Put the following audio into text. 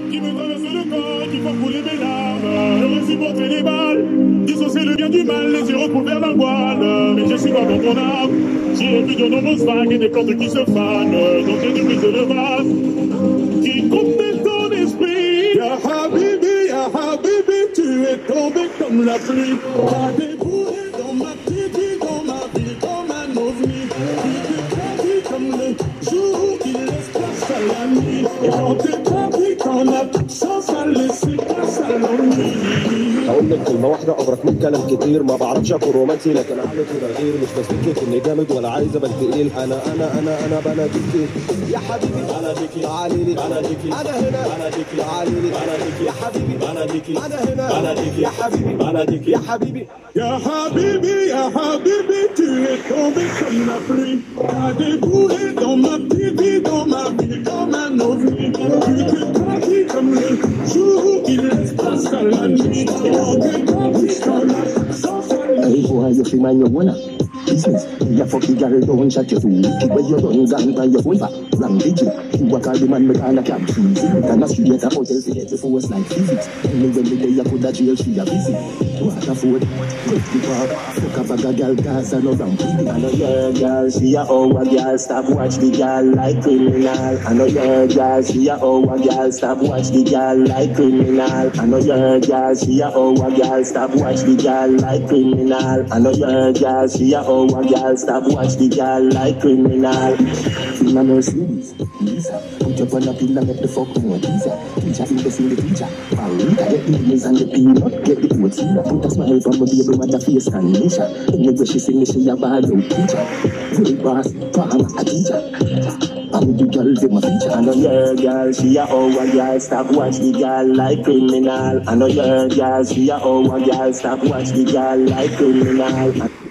qui me traverse le corps, qui font couler mes larmes. Je reçu porter les balles, dissocier le bien du mal, les yeux recouverts d'un voile. Mais je suis pas dans ton âme, j'ai vu de nombreuses vagues et des plantes qui se fanent. Donc j'ai dû briser le vase, qui complète ton esprit. Ya Habibi, tu es tombé comme la pluie. T'as déboulé dans ma petite vie, dans ma vie, comme un ovni. Tu t'es perdu comme le jour qui laisse place à la nuit. Et quand t'es perdu, quand on a toute chance à laisser place à l'ennui. هقول لك كلمة واحدة أبرك من كلام كتير. ما بعرفش أكون رومانسي لكن عقلتي بغير. مش بسلكك إني جامد ولا عايز أبقى تقيل. أنا بناديكي يا حبيبي، بناديكي تعالي لي، بناديكي أنا هنا، بناديكي تعالي لي، بناديكي يا حبيبي، بناديكي أنا هنا، بناديكي يا حبيبي، بناديكي يا حبيبي. Ya Habibi, tu es tombé comme la pluie. T'as déboulé dans ma petite vie, dans ma vie, comme un ovni. Tu t'es parti comme le jour qui laisse place à la nuit. Et quand t'es parti, quand la chance à la nuit. Hey boy, you feel my wanna business. You fuck the girl, don't shut your fool. Keep where you done, gun by your phone back. Run digit. You walk all the man, me call a cab fees. And a street at a hotel to get the force like physics. And when the day I put a jail, she a busy. What a food. Break the bar. Fuck a bag of girl, cause I know I'm pretty. I know your girl, she a over girl. Stop watch the girl like criminal. I know your girl, she a over girl. Stop watch the girl like criminal. I know your girl, she a over girl. Stop watch the girl like criminal. I know your girl, she a over girl. Stop watch the girl like criminal. Feel my no sleeves, Lisa. Put up on a pill and make the fuck more teaser. Teacher invest in the teacher. Farita get the beans and the peanut. Get the oats in. Put a smile from a baby with a face and nature. Anyway she sing me she a bad out teacher. Good boss, farmer, a teacher. I'm the girl with my feature. I know your girl, she a over girl. Stop watch the girl like criminal. I know your girl, she a over girl. Stop watch the girl like criminal.